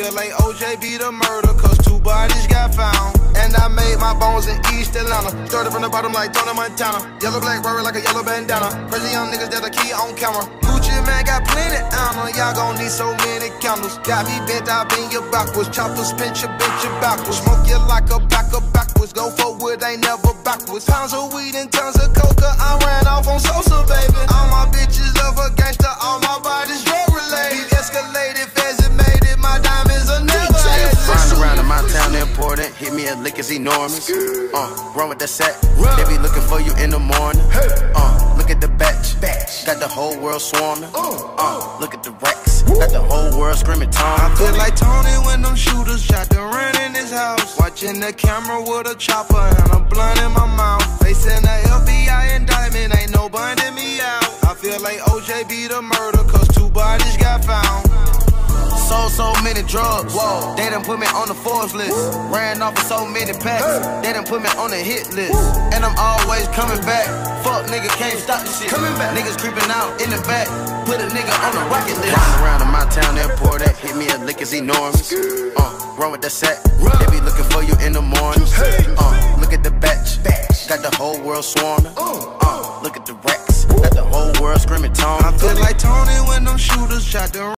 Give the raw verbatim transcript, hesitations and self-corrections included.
feel like O J be the murder, cause two bodies got found. And I made my bones in East Atlanta. Started from the bottom like Tony Montana. Yellow black Rory like a yellow bandana. Crazy young niggas that a key on camera. Gucci man got plenty ammo. Y'all gon' need so many candles. Got me bent, I bend you backwards. Choppers pinch you, bent you backwards. Smoke you like a backer backwards. Go forward, ain't never backwards. Pounds of weed and tons of coca. I ran off on Sosa, baby. All my bitches love a gangster. All my bodies drug related. Escalated, feds it made it. My diamonds are never ended. Flying around in my town, important. Hit me a lick, it's enormous. Uh, run with the set. They be looking for you in the morning. Uh, look at the batch. Got the whole world swarming. Uh, look at the racks. Got the whole world screaming Tom. I feel like Tony when them shooters shot the run in his house. Watching the camera with a chopper and a blunt in my mouth. Facing the F B I indictment, ain't no bunding me out. I feel like O J be the murder, cause two bodies got found. Sold so many drugs, whoa. They done put me on the Forbes list. Ran off of so many packs, they done put me on the hit list. And I'm always coming back. Fuck nigga, can't stop this shit. Coming back. Niggas creeping out in the back. Put a nigga on the rocket list. Riding around in my town, important. Hit me a lick, it's enormous. Uh, run with the set. They be looking for you in the morning. Uh, look at the batch. Got the whole world swarming. Uh, look at the racks. Got the whole world screaming Tom. I feel like Tony when them shooters shot the